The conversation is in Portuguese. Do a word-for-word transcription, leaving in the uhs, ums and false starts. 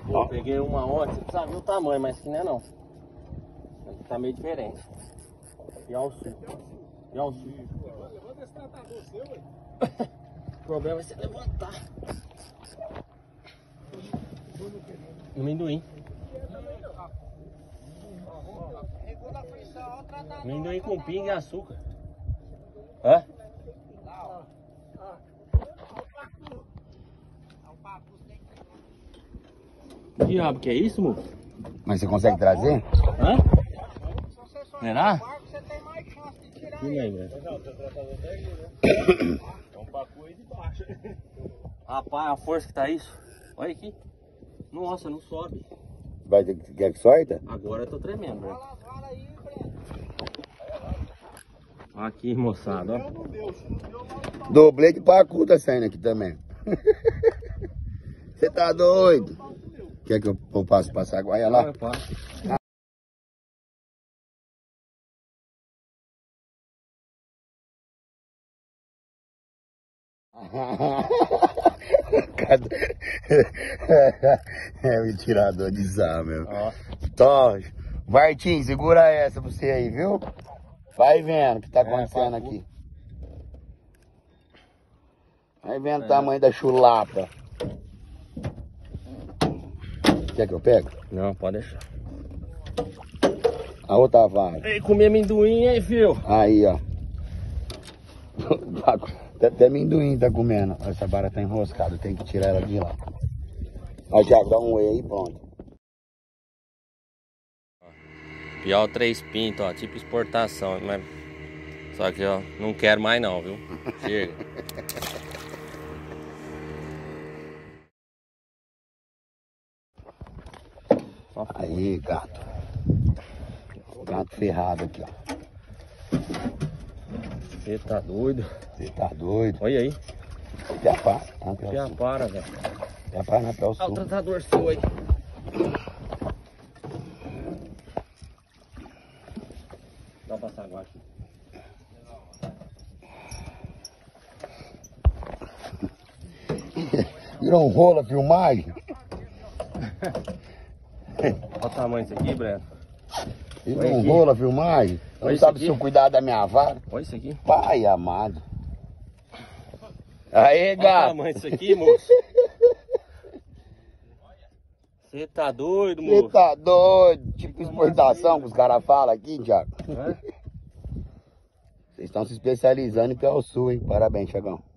Pô, peguei uma ontem, você precisa ver o tamanho, mas que não é não. Tá meio diferente. E ao sul. E ao sul. Levanta esse tratador seu, ué. O problema é você levantar. Amendoim. Amendoim com pinga e açúcar. Hã? Que diabo que é isso, moço? Mas você consegue trazer? Hã? Será? Que lembra? Rapaz, a força que tá isso. Olha aqui. Nossa, não sobe. Vai ter que, quer que sorta? Agora eu tô tremendo, velho. Aqui, moçada, ó. Doblê de pacu tá saindo aqui também. Você tá doido? Quer que eu, eu passe passar a guaia lá? Eu passo. É um tirador de zá, meu. Ó. Tó, Martim, segura essa pra você aí, viu? Vai vendo o que tá É, acontecendo pacu. aqui. Vai vendo É. o tamanho da chulapa. Quer que eu pego? Não, pode deixar. A outra vaga. Ei, comi amendoim, hein, filho? Aí, ó. Até, até amendoim tá comendo. Essa vara tá enroscada, tem que tirar ela de lá. Aí, Thiago, dá um whey aí, pronto. Piau três pintos, ó, tipo exportação, mas... Só que, ó, não quero mais não, viu? Chega. Aí, gato. Gato ferrado aqui, ó. Você tá doido? Você tá doido? Olha aí. Já para, tá? Pé Já ao sul. para, velho. Já para na pé ao Olha o sul. tratador seu aí. Dá pra passar agora aqui. Virou um rolo a filmagem? Olha o tamanho disso aqui, Breno. Virou Olha um aqui. rolo a filmagem? Olha Não isso sabe aqui. se eu cuidar da minha vara? Olha isso aqui. Pai amado. Aí, Olha o gato. tamanho disso aqui, moço. Você tá doido, Você moço? tá doido? Tipo exportação que os caras falam aqui, Thiago. Hã? Vocês estão se especializando em pé ao sul, hein? Parabéns, Thiagão.